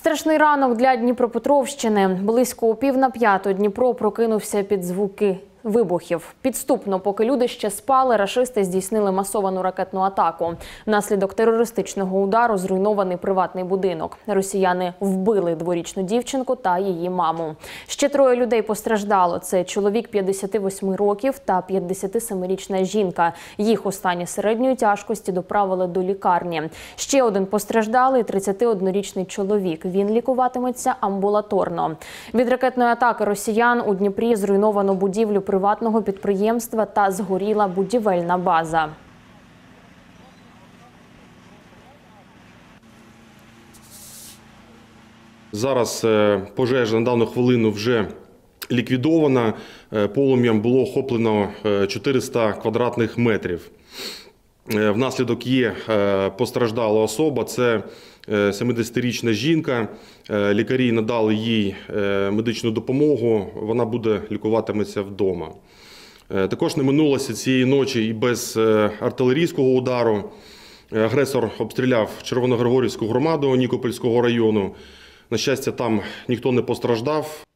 Страшний ранок для Дніпропетровщини. Близько о 4:45 Дніпро прокинувся під звуки вибухів. Підступно, поки люди ще спали, рашисти здійснили масовану ракетну атаку. Внаслідок терористичного удару зруйнований приватний будинок. Росіяни вбили дворічну дівчинку та її маму. Ще 3 людей постраждало. Це чоловік 58 років та 57-річна жінка. Їх у стані середньої тяжкості доправили до лікарні. Ще один постраждалий – 31-річний чоловік. Він лікуватиметься амбулаторно. Від ракетної атаки росіян у Дніпрі зруйновано будівлю приватного підприємства та згоріла будівельна база. Зараз пожежа на дану хвилину вже ліквідована. Полум'ям було охоплено 400 квадратних метрів. Внаслідок є постраждала особа, це 70-річна жінка. Лікарі надали їй медичну допомогу, вона буде лікуватиметься вдома. Також не минулося цієї ночі і без артилерійського удару. Агресор обстріляв Червоногригорівську громаду Нікопольського району. На щастя, там ніхто не постраждав.